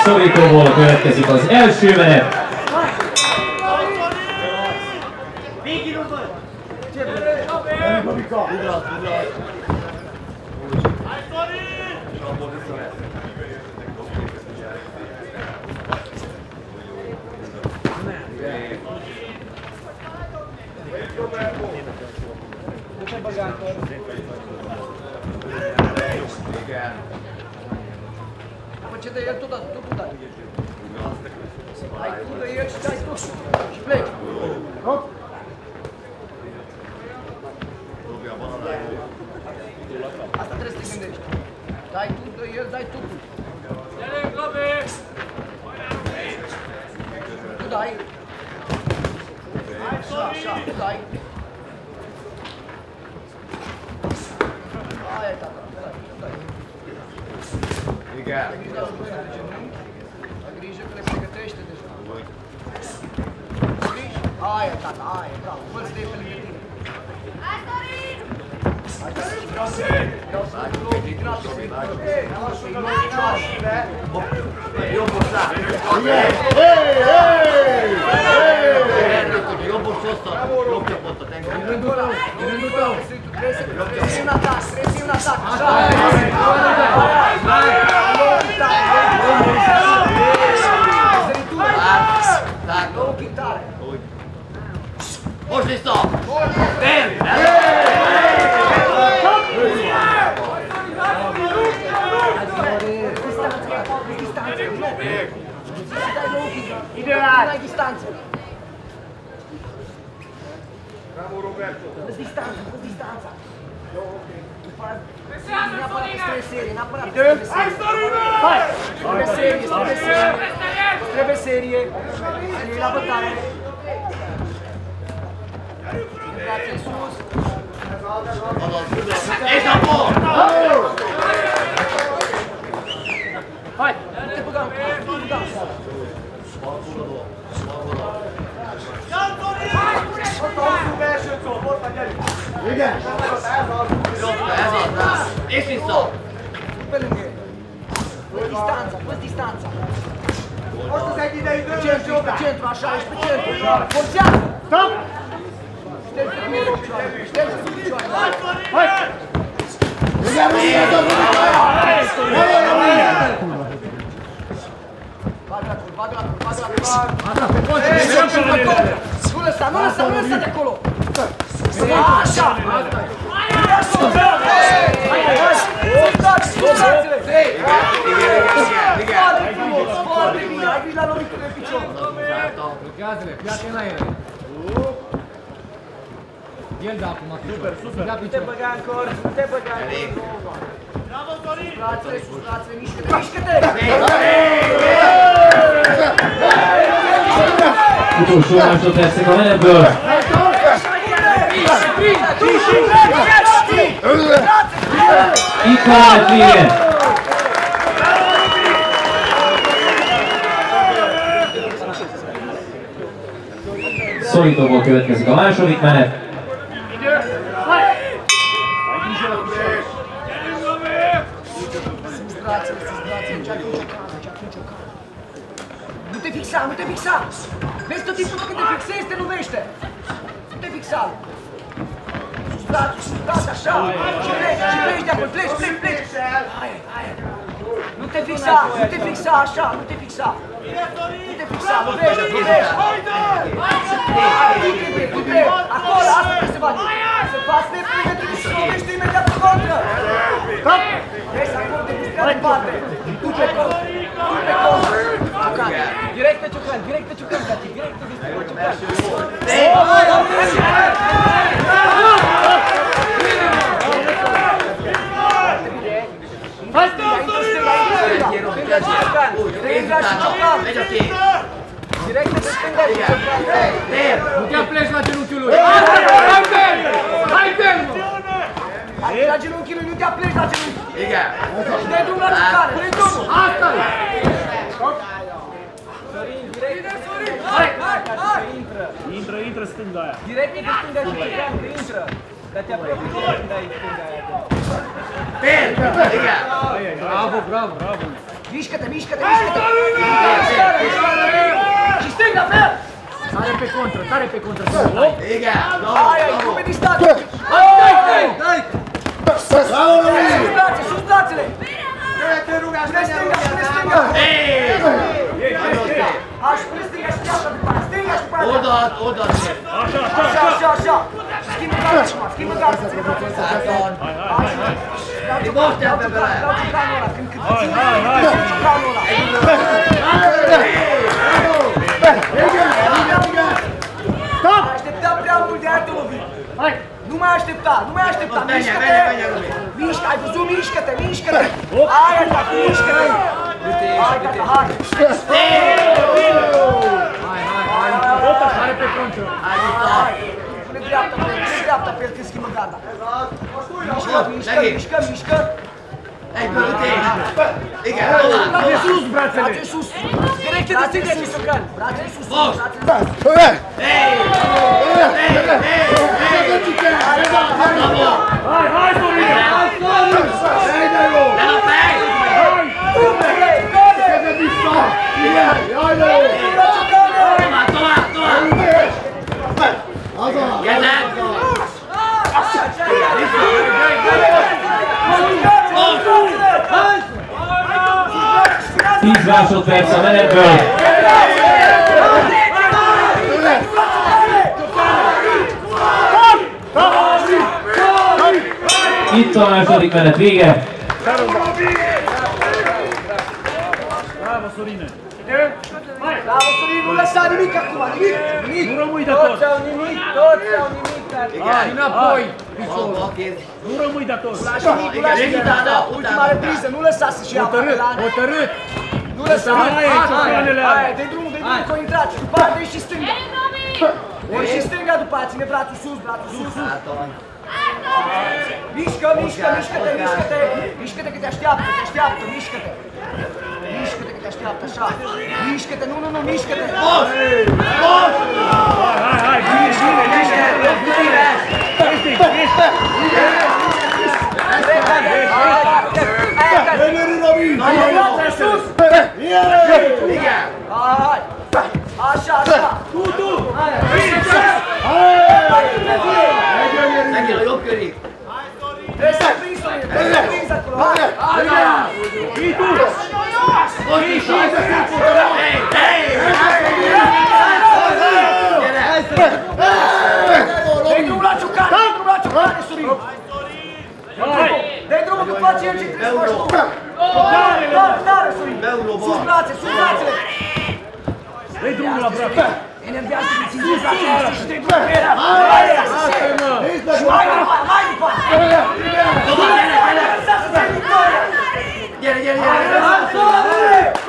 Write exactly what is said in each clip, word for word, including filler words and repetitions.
Szorítóból következik az első menet. Ce de el tot dat, tot dat. Ai tu de el și dai tot. Și pleci. Hop. Asta trebuie să te gândești. Dai tu de el, dai tu. Tu dai. Așa, așa, tu dai. Aia e tata, tu dai, tu dai. Ai grijă că le pregătește deja. Aia, tata, aia, bravo. Fă-ți de pe lângă tine. Hai, Dorin! Hai, Dorin! Vreau să fac loc, gratis. Ei, lasă-i loc, cioară. Eu pot să. Hei, hei, hei! Eu pot să ăsta. Loc ce pot să te încredem. Din rândul tău, din rândul tău. Trebuie să iei un atac, trebuie să iei un atac. Așa, hai, hai, hai. Так, ну гитара. Можно стоп. Бэм. Идеально. Дистанция. Браво, Роберто. Без дистанция, без дистанция. Neapărat trebuie serie, neapărat trebuie serie. Hai! Trebuie serie, trebuie serie. Trebuie serie. Serie la bătaie. Brațe în sus. Ești la bol! Hai! Nu te băga în cur, nu te băga în cur. Igen! Ez az, da! És vissza! Pe lângă el. Pus distanța, pus distanța. Most az egy idei dőlős jobbá! Pe centru, așa, ești pe centru. Forțează! Stop! Șterge cu picioare, șterge cu picioare. Hai! Igen, România, tot România! Hai, România! Bagă la cur, bagă la cur, bagă la cur. Asta, pe poate! Nu lăsa, nu lăsa, nu lăsa de acolo! Așa! Foarte bine, ai grijă la lovitul de picior. Blochează-le, fii atent la ele. El da acum. Super, super. Nu te băga în cor, nu te băga în cor. Bravo, Dorin! Sustrați-le, sustrați-le, mișcă-te, mișcă-te! Utolsó másodpercek a menetből. Itt van a menet vége. Szorítóból következik a második menet. Nu te fixa, nu te fixa! Vezi tot timpul când te fixezi, te lovește! Nu te fixa! Sustrați, sustrați, așa! Și pleci, și pleci de acolo, pleci, pleci, pleci! Aia, aia! Nu te fixa, nu te fixa, așa, nu te fixa! Nu te fixa, lovește, lovește! Du-te, du-te! Acolo, asta trebuie să faci! Să faci de pregătire și lovește imediat pe contră! Vezi, acolo te mișcă în parte! Du-te contră! Du-te contră! Direct pe Ciucan, direct pe Ciucan, Gati, direct pe Ciucan! Hai, stânga și Ciucan! Direct pe stânga și Ciucan! Nu te apleci la genunchiul lui! Hai, Ben! Hai, Ben! La genunchiul lui, nu te apleci la genunchi! Și dai drumul la Ciucan, pune drumul! Asta-i! Hai, hai, hai! Intră, intră stânga aia. Direct pe stânga și Ciucan, că intră! Dar te apropii de stânga aia. Bravo, bravo, bravo. Mișcă-te, mișcă-te, mișcă-te! Și stânga, Fer! Tare pe contră, tare pe contră. Hai, hai, cum e distanță! Hai, dai, dai! Dai! Sus brațe, sus brațele! Spune stânga, spune stânga! Hai, spune stânga și dreapta după aia, stânga și după aia! Odată, odată. Așa, așa, așa! Schimbă gaza acum, schimbă gaza! Hai, hai! Dau ciocanul ăla, când ține, dau ciocanul ăla! Ai așteptat prea mult, de aia te lovi! Hai! Nu mai aștepta, nu mai aștepta, mișcă-te! Mișcă, ai văzut? Mișcă-te, mișcă-te! Hai, hai, dacă mișcă-te! Hai, dacă, hai! Hai, hai, hai! Tot așa, are pe contră. Hai, hai! Pune dreapta pe el, pune dreapta pe el când schimbă garda! Mișcă, mișcă, mișcă, mișcă! Ei, bă, uite aici! Trage sus brațele! Trage sus! Directe de stânga și Socan! Trage sus! Hai, hai, Sorine! tíz másodperc a menetből. Itt a második menet vége. Bravo, Sorine! Bravo, Sorin, nu lăsa nimic acum, nimic, nimic! Nu rămâi de tot! Toți au nimic, toți au nimic! Hai, înapoi! Ok. Nu rămâi de tot! Lași nimic, nu lași nimic! Ultima repriză, nu lăsa să-și ia Hotărât, apelane! hotărât! Nu lăsa! Hai, hai, ciocanele alea. Hai, dă-i drumul, dă-i drumul că o intrați! După aia dă-i și stânga! Dă-i și stânga după aia, ține brațul sus, brațul sus! Mișcă, mișcă, mișcă-te, mișcă-te! Mișcă-te că te așteaptă, te așteaptă, mișcă-te! Mișcă-te că te așteaptă, așa! Mișcă-te, nu, nu, nu, mișcă-te! Boss! Boss! Hai, hai, bine, bine, bine! Așa, așa! Tu, tu! Tranquilo, eu queria. Trebuie să prinzi, Sorin, trebuie să prinzi acolo! Hai! Fii tu! Fii tu! Ei, ei! Dă-i drumul la ciucane, dă-i drumul la ciucane, Sorin! Dă-i drumul că face el ce trebuie să faci tu! Tare, tare, Sorin! Sus brațe, sus brațele! Dă-i drumul la brațe! Enervează că ții sus brațele și dă-i drumul pe era! Hai, și mai după, mai după! Lăsa să fie victoria! Vieni, vieni, vieni!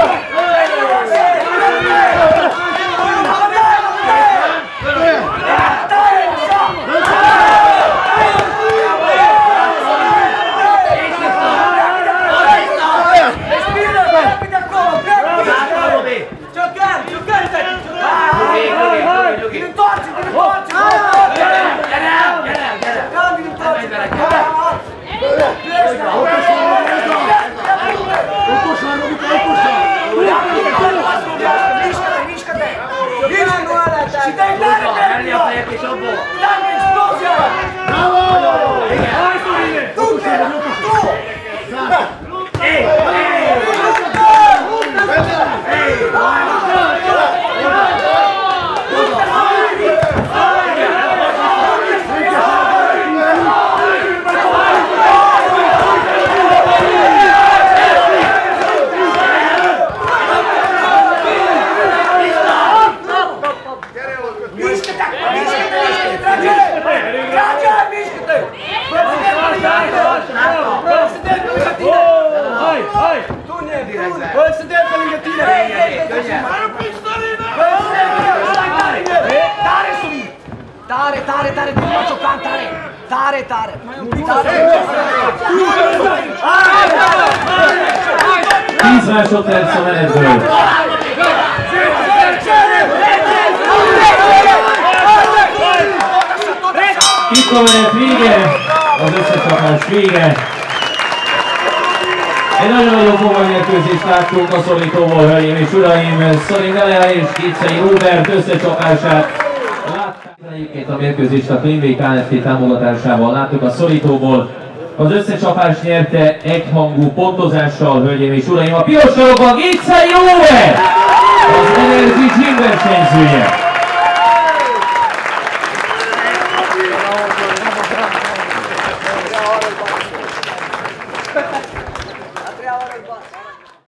Tare, tare, tare, nu mă ciocan, tare! Tare, tare! Tare! tíz másodperc a menetből. Itt a menet vége, az összecsapás vége. Egy nagyon-nagyon komoly mérkőzést láttunk a szorítóból, hölgyeim és uraim. Szori Nelea és Kétszei Róbert összecsapását látták. Egyébként a mérkőzést a Cleanway K F T támogatásával láttuk a szorítóból. Az összecsapás nyerte egyhangú pontozással, hölgyeim és uraim. A piros sarokban Kétszei Róbert, az Energy Gym versenyzője.